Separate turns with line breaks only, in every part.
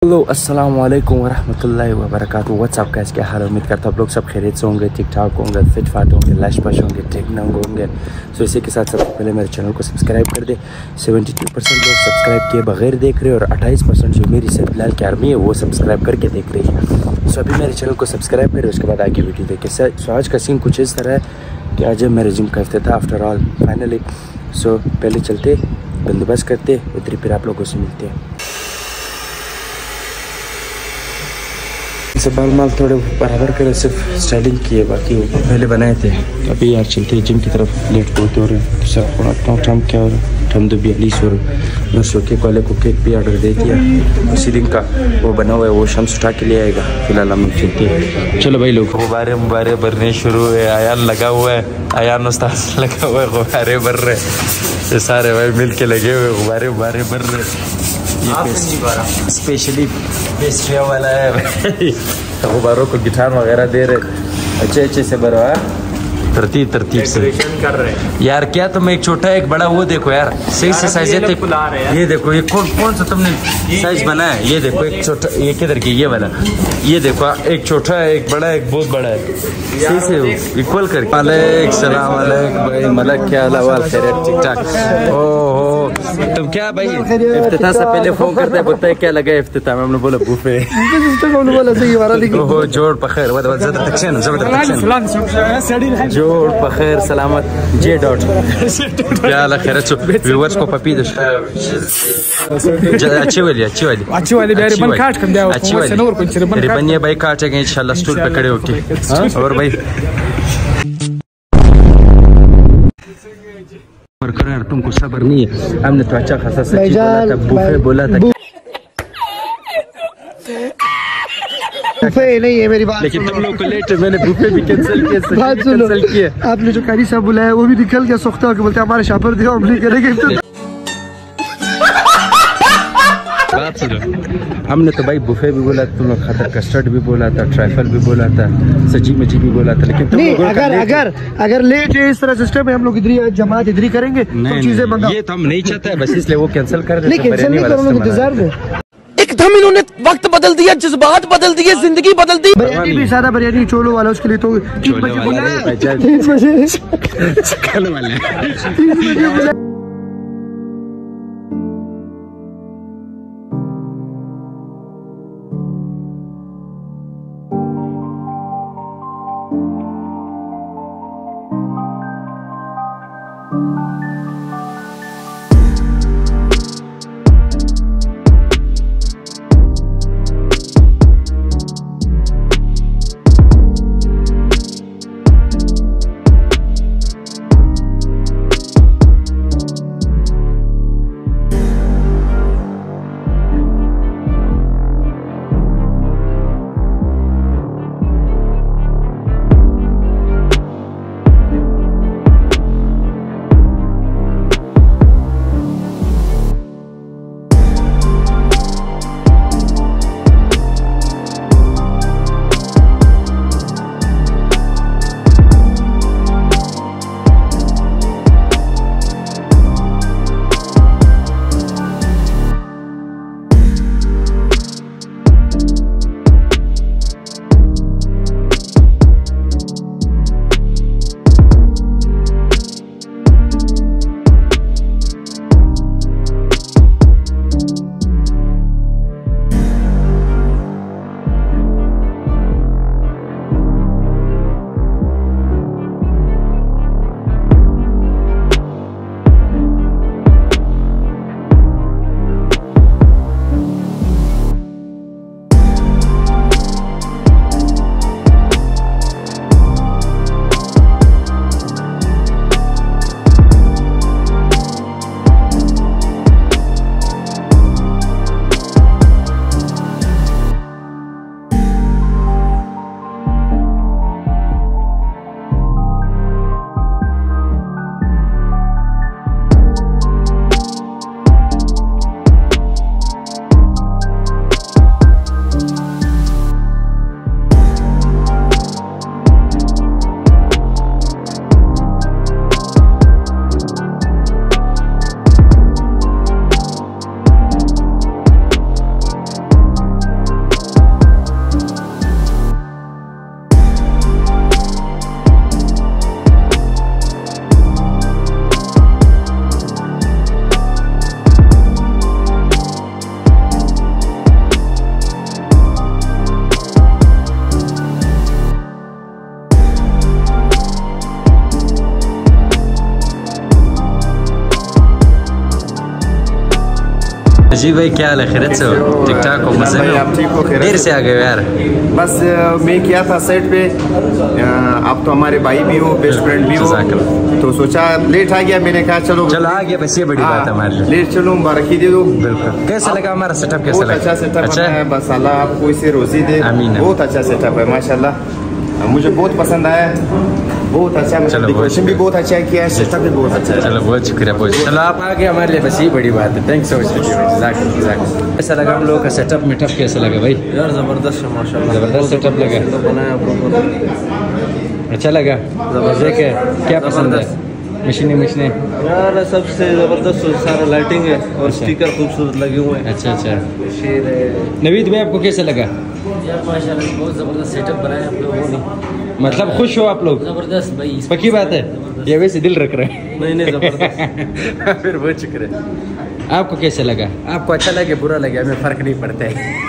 Hello अस्सलाम वालेकुम वरहमतुल्लाहि वबरकातुहू। व्हाट्सअप गाइस, क्या हाल है? उम्मीद करता हूँ आप लोग सब खैरियत से होंगे, ठीक ठाक होंगे, फिट फाट होंगे, लश पश होंगे, ठीक नंग होंगे। सो इसी के साथ सबसे पहले मेरे चैनल को सब्सक्राइब कर दे। 72% लोग सब्सक्राइब किए बगैर देख रहे हैं और 28% जो मेरी सैयद बिलाल की आर्मी है वो सब्सक्राइब करके देख रही है। सो अभी मेरे चैनल को सब्सक्राइब करें, उसके बाद आगे वीडियो देखें। सो आज का सीन कुछ इस तरह है कि आज मेरे जिम का इफ्तिताह आफ्टर ऑल फाइनली। सो पहले चलते बंदोबस्त करते, उधर फिर आप लोगों से मिलते हैं। बाल माल थोड़े बराबर करे, सिर्फ स्टाइलिंग किए, बाकी वो पहले बनाए थे। अभी यार चलते हैं जिम की तरफ, लेट बहुत हो रहे हैं। सर टाइम क्या हो रहा है? टाइम 42 हो रहा है। दोस्तों केक वाले को केक भी ऑर्डर दे दिया, उसी दिन का वो बना हुआ है, वो शम्स उठा के ले आएगा। फिलहाल हम चलते हैं। चलो भाई लोग, गुब्बारे मुब्बारे भरने शुरू हुए। आयान लगा हुआ है, आयान उस्ताद लगा हुआ है, गुब्बारे भर रहे। ये सारे भाई मिल के लगे हुए गुब्बारे गुब्बारे भर रहे। ये स्पेशली पेस्ट्रिया वाला है भाई, गुब्बारों को गिटार वगैरह दे रहे, अच्छे अच्छे से भरवा, तरतीब से कर रहे हैं यार। क्या तुम एक छोटा एक बड़ा वो देखो यार, सही से साइज है। ये देखो, ये कौन सा तुमने साइज बनाया है? ये देखो एक छोटा, ये किधर की ये वाला, ये देखो एक छोटा है, एक बड़ा है, एक बहुत बड़ा है, सही से इक्वल करके। वालेकुम सलाम भाई, मलक क्या हाल? खैरियत ठीक ठाक? ओहो तुम क्या भाई इफ्तिताह से पहले फोन करते हैं, बोलते हैं क्या लगा इफ्तिताह में? हमने बोला बुफे। ओहो जोड़ पखैर, जोड़ पखैर सलामत जे डॉट क्या हाल? खैरियत? व्यूअर्स को पपी दो अच्छी वाली रिबन, ये भाई काटेंगे इंशाल्लाह स्टूल पे खड़े होके। और भाई करो यार, तुमको सब्र नहीं है। हमने तो अच्छा खासा सच्ची बोला था, बुफे बोला था।
बुफे नहीं है मेरी बात,
लेकिन तुम लोग को लेट, मैंने बुफे भी कैंसिल किया।
आपने जो कारी साहब बुलाया वो भी निकल गया सोखता होकर, बोलते हमारे शापर दिया, हम नहीं करेंगे।
बात सुनो, हमने तो भाई बुफे भी बोला, तुम लोग खाता, कस्टर्ड भी बोला था, ट्राइफल भी बोला था, सची मची भी बोला था, लेकिन तुम लोग
अगर लेट है इस तरह सिस्टम है, हम लोग इधर जमात इधर ही करेंगे तो चीजें मंगा।
ये तो हम नहीं चाहते हैं, बस इसलिए वो कैंसिल कर देते।
एकदम इन्होंने वक्त बदल दिया, जज्बात बदल दिए, जिंदगी बदल दी। बिरयानी भी सादा बिरयानी चोलो वाला, उसके लिए तो 3 बजे
अजीब भाई क्या हाल है, खैरियत से हो? ठीक ठाक हो? मजे में?
आप ठीक हो?
देर से आ गए यार।
बस मैं किया था साइड पे, आप तो हमारे भाई भी हो, बेस्ट फ्रेंड भी हो, तो सोचा लेट आ गया, मैंने कहा चलो
आ गया, बस ये बड़ी बात है हमारे लिए।
लेट चलो, मुबारकी दे दो।
बिल्कुल। कैसा लगा हमारा सेटअप? कैसा लगा?
अच्छा सेटअप है, बस अल्लाह आपको इसे रोजी दे। बहुत अच्छा सेटअप है माशाल्लाह, मुझे बहुत पसंद आया, बहुत अच्छा। डेकोरेशन भी बहुत अच्छा किया है, सेटअप भी बहुत अच्छा है।
चलो बहुत शुक्रिया, बहुत। चलो आप आ गए हमारे लिए, बस ये बड़ी बात है। Thanks so much. कैसा लगा हम लोगों का सेटअप? मीटअप कैसा लगा भाई?
यार जबरदस्त है माशाल्लाह,
जबरदस्त सेटअप लगा,
बनाया प्रॉपर,
अच्छा लगा। मजे के क्या पसंद है? मशीनें
यार सबसे जबरदस्त सारा लाइटिंग है और स्टिकर खूबसूरत लगे हुए हैं।
अच्छा।
शेर है।
नवीद भाई आपको कैसा लगा?
यार माशाल्लाह बहुत ज़बरदस्त सेटअप बनाया आप लोगों ने,
मतलब खुश हो आप लोग?
ज़बरदस्त भाई,
पक्की बात है, ये वैसे दिल रख रहे हैं।
नहीं जबरदस्त।
फिर बहुत शुक्रिया। आपको कैसा लगा? आपको अच्छा लगे बुरा लगे हमें फर्क नहीं पड़ता है।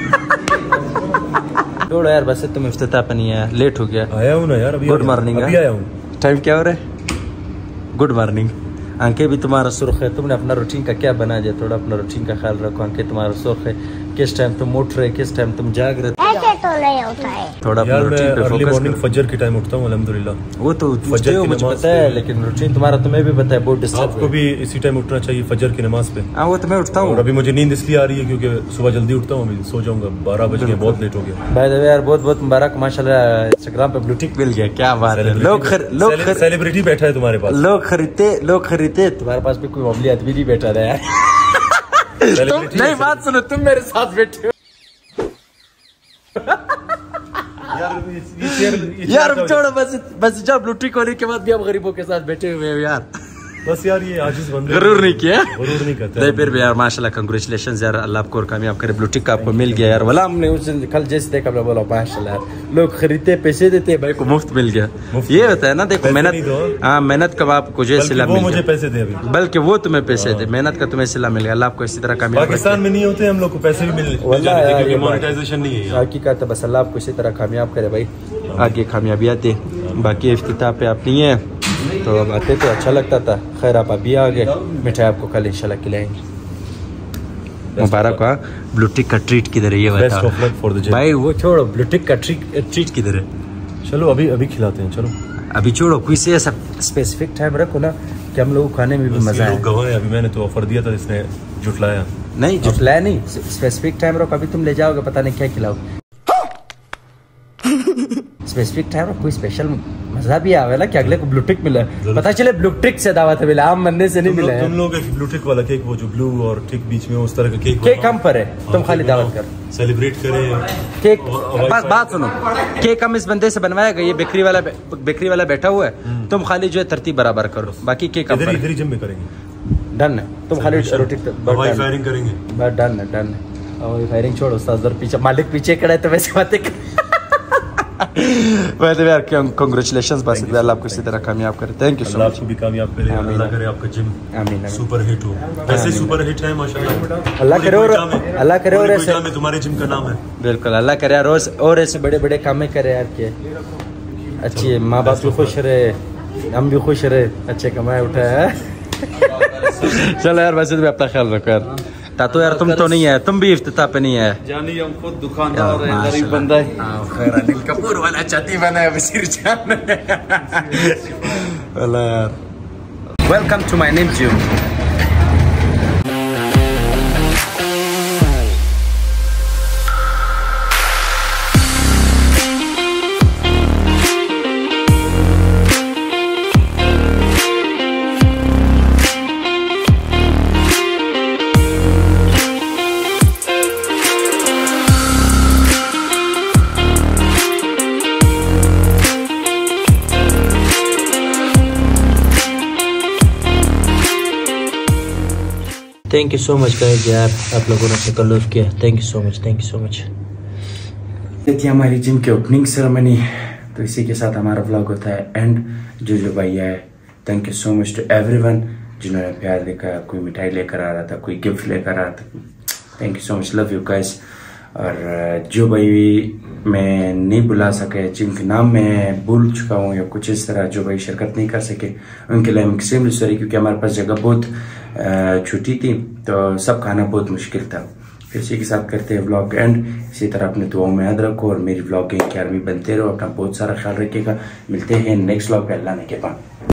छोड़ो यार, बस तुम इफ्तिताह पे नहीं आया, लेट हो गया।
आया हूँ ना यार, अभी
गुड मॉर्निंग।
अभी आया हूँ।
टाइम क्या हो रहा है? Good morning. आंखें भी तुम्हारा सुर्ख है, तुमने अपना रूटीन का क्या बना दिया? थोड़ा अपना रूटीन का ख्याल रखो। आंखें तुम्हारा सुर्ख है, किस टाइम तुम उठ रहे, किस टाइम तुम जाग रहे,
ऐसे तो नहीं होता है।
थोड़ा अपना
यार
रूटीन
मैं
पे
अर्ली
फोकस
मॉर्निंग
करो।
फजर के टाइम उठता हूँ अल्हम्दुलिल्लाह।
वो तो
फजर की
मुझे
नमाज
पता है,
पे।
लेकिन रूटीन तुम्हारा तुम्हें भी पता है, बहुत डिस्टर्ब।
आपको भी इसी टाइम उठना चाहिए फजर की नमाज पे।
हाँ वो तो मैं उठता
और
हूँ।
अभी मुझे नींद इसलिए आ रही है क्योंकि सुबह जल्दी उठता हूँ, अभी सो जाऊंगा। 12 बज गए, बहुत लेट हो गया।
भाई यार बहुत बहुत मुबारक, माशाल्लाह इंस्टाग्राम पे ब्लू टिक मिल गया, क्या बात है। लोग
सेलिब्रिटी बैठा है तुम्हारे पास।
लोग खरीदते तुम्हारे पास भी कोई मामूली आदमी नहीं बैठा था यार। तुम नहीं, बात सुनो, तुम मेरे साथ बैठे हो यार। छोड़ो बस जब ब्लू टिक होने के बाद भी हम गरीबों के साथ बैठे हुए हैं यार।
बस यार ये आजिज बंदे
गरूर नहीं किया,
गरूर नहीं करते।
नहीं फिर भी यार माशाल्लाह कंग्रेचुलेशंस यार, अल्लाह आपको और कामयाब करे। ब्लू टिक आपको मिल गया यार, वाला हमने उस दिन कल जैसे देखा, मैं बोला माशाल्लाह लोग खरीदते पैसे देते, भाई को मुफ्त मिल गया। ये होता है ना, देखो मेहनत, हाँ मेहनत का आपको जो सिला मिल गया,
मुझे पैसे दे अभी,
बल्कि वो तुम्हें पैसे दे, मेहनत का तुम्हें सिला मिल गया। अल्लाह आपको इसी तरह कामयाब।
पाकिस्तान में नहीं होते हम लोग को पैसे भी मिल जाते क्योंकि मोनेटाइजेशन नहीं है।
हकीकत है, बस अल्लाह आपको इसी तरह कामयाब करे भाई, आगे कामयाबी आती। बाकी इफ्तिताह पे आप नहीं है तो अब आते तो अच्छा लगता था। खैर आप अभी आ गए, मिठाई आपको कल इंशाल्लाह खिलाएंगे। मुबारक हो। ब्लू टिक का ट्रीट किधर है ये बताओ भाई? वो छोड़ो, ब्लू टिक का ट्रीट किधर है?
चलो अभी खिलाते हैं। चलो
अभी छोड़ो, कोई से ऐसा स्पेसिफिक टाइम रखो ना कि हम लोग खाने में भी मजा आए।
गवाह है, अभी मैंने तो ऑफर दिया था, इसने जुटलाया
नहीं। जुटलाया नहीं, स्पेसिफिक टाइम रखो। अभी तुम ले जाओगे, पता नहीं क्या खिलाओगे। स्पेसिफिक टाइम कोई स्पेशल मजा भी आवे ना कि अगले को ब्लू टिक मिला, पता चले ब्लू टिक से दावत है, मिला आम बनने से नहीं मिला है।
तुम लोग ब्लू टिक वाला केक, वो जो ब्लू और टिक बीच में उस तरह का केक
हम पर है, तुम खाली दावत कर,
सेलिब्रेट करें
केक। बस बात सुनो, केक हम इस बंदे से बनवाएगा, ये बेकरी वाला बैठा हुआ है, तुम खाली जो है तरतीब बराबर करो, बाकी केक
इधर ही जिम में करेंगे।
डन है, तुम खाली रोटी
फायरिंग करेंगे।
बस डन है। और फायरिंग छोड़ो, उस्ताद पीछे मालिक पीछे खड़ा है तो वैसे बातें कर। वैसे यार कांग्रेचुलेशंस, बस अल्लाह आपको इसी तरह कामयाब करे। Thank you so much.
आपको भी कामयाब करे, अल्लाह करे आपका जिम
आमीन
सुपर हिट हो। ऐसे सुपर हिट है माशाल्लाह,
अल्लाह करे। और ऐसे
तुम्हारे जिम का नाम है।
बिल्कुल, अल्लाह करे यार, और ऐसे बड़े बड़े काम करे यार के अच्छी, माँ बाप भी खुश रहे, हम भी खुश रहे, अच्छे कमाए उठाए। चलो यार, वैसे भी अपना ख्याल रखो यार। तातो यार तुम तो नहीं है, तुम भी इफ्तिताह पे नहीं है।
जानी हम खुद दुकानदार हैं, गरीब बंदा है।
खैर अनिल कपूर वाला छाती बना है वसीर जान। वाला यार, welcome to my new gym. Thank you so much guys यार, आप लोगों ने तकल्लुफ़ किया, थैंक यू सो मच। ये थी हमारी जिम की ओपनिंग सेरेमनी, तो इसी के साथ हमारा व्लॉग होता है एंड। जो भाई है, thank you so much to everyone जिन्होंने प्यार देखा, कोई मिठाई लेकर आ रहा था, कोई गिफ्ट लेकर आ रहा था, thank you so much, love you guys. और जो भाई मैं नहीं बुला सके, जिनके नाम मैं भूल चुका हूँ या कुछ इस तरह, जो भाई शिरकत नहीं कर सके, उनके लिए हम एक्सट्रीमली सॉरी, क्योंकि हमारे पास जगह बहुत छोटी थी तो सब खाना बहुत मुश्किल था। फिर इसी के साथ करते हैं व्लॉग एंड। इसी तरह अपने दुआओं में याद रखो और मेरी व्लॉगिंग की आर्मी बनते रहो। अपना बहुत सारा ख्याल रखिएगा। मिलते हैं नेक्स्ट व्लॉग पे, अल्लाह ने के बाद।